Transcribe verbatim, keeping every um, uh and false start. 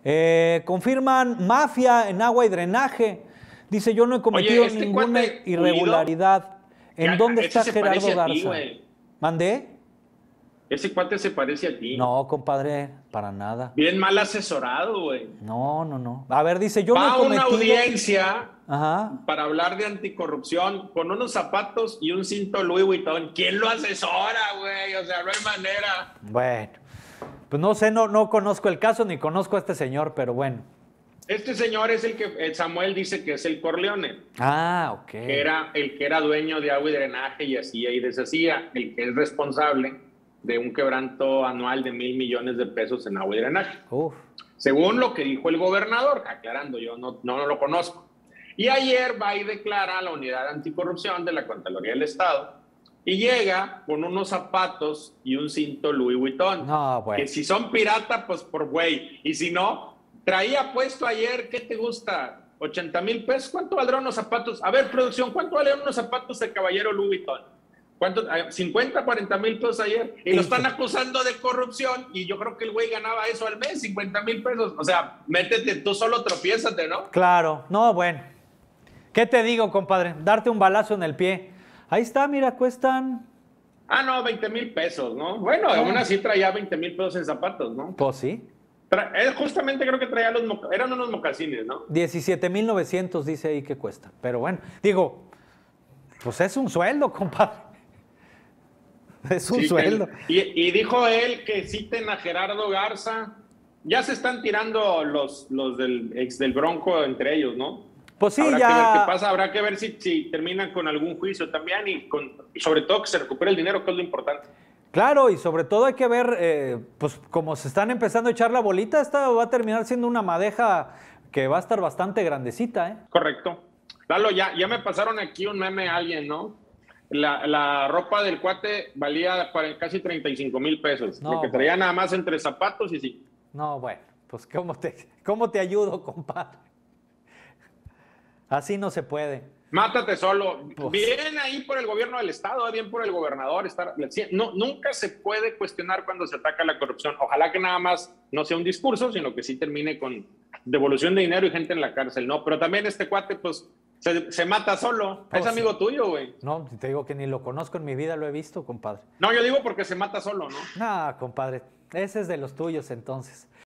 Eh, confirman mafia en agua y drenaje. Dice, yo no he cometido Oye, este ninguna irregularidad. ¿En ya, dónde ese está se Gerardo parece a ti, Garza? güey. ¿Mandé? Ese cuate se parece a ti. No, compadre, para nada. Bien mal asesorado, güey. No, no, no. A ver, dice, yo no Va he a una cometido... audiencia Ajá. para hablar de anticorrupción con unos zapatos y un cinto Louis Vuitton. ¿Quién lo asesora, güey? O sea, no hay manera. Bueno, pues no sé, no, no conozco el caso ni conozco a este señor, pero bueno. Este señor es el que Samuel dice que es el Corleone. Ah, ok. Que era el que era dueño de agua y drenaje y hacía y deshacía, el que es responsable de un quebranto anual de mil millones de pesos en agua y drenaje. Uf. Según lo que dijo el gobernador, aclarando, yo no, no, no lo conozco. Y ayer va y declara a la unidad anticorrupción de la Contraloría del Estado y llega con unos zapatos y un cinto Louis Vuitton. No, bueno. Que si son pirata, pues por güey. Y si no, traía puesto ayer, ¿qué te gusta? ochenta mil pesos. ¿Cuánto valdrán unos zapatos? A ver, producción, ¿cuánto valen unos zapatos de caballero Louis Vuitton? ¿Cuánto? cincuenta, cuarenta mil pesos ayer. Y lo están acusando de corrupción y yo creo que el güey ganaba eso al mes, cincuenta mil pesos. O sea, métete, tú solo tropiézate, ¿no? Claro, no, bueno. ¿Qué te digo, compadre? Darte un balazo en el pie. Ahí está, mira, cuestan... Ah, no, veinte mil pesos, ¿no? Bueno, Ah. aún así traía veinte mil pesos en zapatos, ¿no? Pues sí. Tra él justamente creo que traía los... Eran unos mocasines, ¿no? diecisiete mil novecientos dice ahí que cuesta. Pero bueno, digo, pues es un sueldo, compadre. Es un Sí, sueldo. Que, y, y dijo él que citen a Gerardo Garza. Ya se están tirando los, los del ex del Bronco entre ellos, ¿no? Pues sí, habrá ya... que ver qué pasa, habrá que ver si, si terminan con algún juicio también y, con, y sobre todo que se recupere el dinero, que es lo importante. Claro, y sobre todo hay que ver, eh, pues como se están empezando a echar la bolita, esta va a terminar siendo una madeja que va a estar bastante grandecita, ¿eh? Correcto. Lalo, ya, ya me pasaron aquí un meme a alguien, ¿no? La, la ropa del cuate valía casi treinta y cinco mil pesos. No, lo que traía bueno. nada más entre zapatos y sí. No, bueno, pues ¿cómo te, cómo te ayudo, compadre? Así no se puede. Mátate solo. Pues. Bien ahí por el gobierno del estado, bien por el gobernador. Estar, no, nunca se puede cuestionar cuando se ataca la corrupción. Ojalá que nada más no sea un discurso, sino que sí termine con devolución de dinero y gente en la cárcel, ¿no? Pero también este cuate, pues, se, se mata solo. Pues es amigo sí. tuyo, güey. No, te digo que ni lo conozco en mi vida, lo he visto, compadre. No, yo digo porque se mata solo, ¿no? No, compadre, ese es de los tuyos entonces.